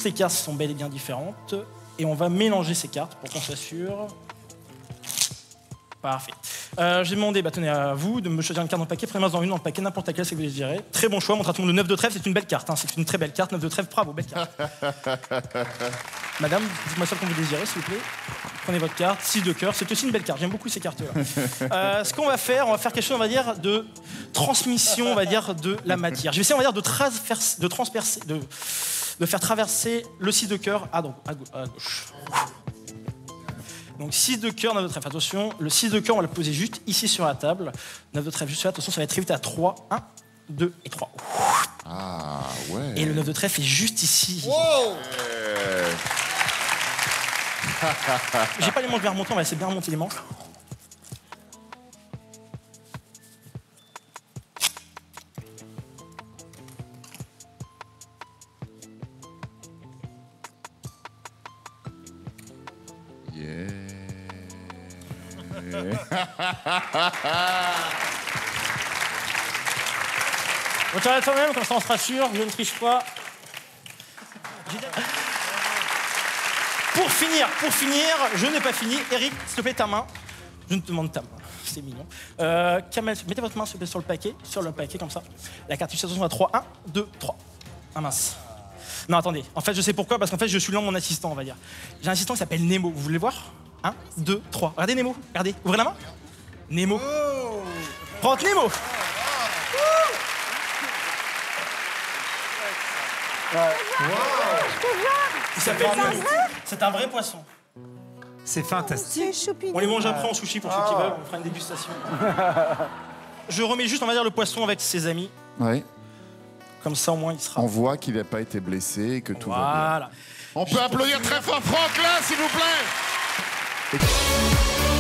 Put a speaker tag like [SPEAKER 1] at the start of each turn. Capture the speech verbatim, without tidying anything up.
[SPEAKER 1] toutes les cartes sont bel et bien différentes. Et on va mélanger ces cartes pour qu'on s'assure. Parfait. Euh, J'ai demandé, bah, tenez, à vous de me choisir une carte dans le paquet. Prenez-moi dans une dans le paquet, n'importe laquelle, c'est que vous désirez. Très bon choix, montre à tout le monde le neuf de trèfle, c'est une belle carte. Hein. C'est une très belle carte, neuf de trèfle, bravo, belle carte. Madame, dites-moi ça qu'on vous désirez, s'il vous plaît. Prenez votre carte, six de cœur, c'est aussi une belle carte, j'aime beaucoup ces cartes-là. Euh, ce qu'on va faire, on va faire quelque chose, on va dire, de transmission, on va dire, de la matière. Je vais essayer, on va dire, de, de transpercer, de, de faire traverser le six de cœur à, donc, à gauche. Donc six de cœur, neuf de trèfle. Attention, le six de cœur, on va le poser juste ici sur la table. neuf de trèfle juste là. Attention, ça va être très vite à trois. un, deux et trois.
[SPEAKER 2] Ah, ouais.
[SPEAKER 1] Et le neuf de trèfle est juste ici.
[SPEAKER 2] Wow.
[SPEAKER 1] J'ai pas les manches bien remontées, on va essayer de bien remonter les manches. Retirez quand même, comme ça on sera sûr, je ne triche pas. Pour finir, pour finir, je n'ai pas fini. Eric, s'il te plaît, ta main. Je ne te demande ta main, c'est mignon. Euh, Kamel, mettez votre main s'il vous plaît sur le paquet, sur le paquet comme ça. La carte attention à trois, un, deux, trois. Ah mince. Non, attendez, en fait je sais pourquoi, parce qu'en fait je suis là mon assistant, on va dire. J'ai un assistant qui s'appelle Nemo, vous voulez le voir? un, deux, trois. Regardez Nemo, regardez, ouvrez la main. Nemo. Oh. Rentre Nemo. Ouais. Wow. Il s'appelle Nemo. C'est un vrai poisson.
[SPEAKER 3] C'est fantastique.
[SPEAKER 1] On les mange après en sushi pour ceux qui veulent, on fera une dégustation. Je remets juste, on va dire, le poisson avec ses amis.
[SPEAKER 2] Ouais.
[SPEAKER 1] Comme ça, au moins, il sera...
[SPEAKER 2] On voit qu'il n'a pas été blessé et que tout
[SPEAKER 1] voilà.
[SPEAKER 2] va bien. On peut applaudir très fort Franck, là, s'il vous plaît.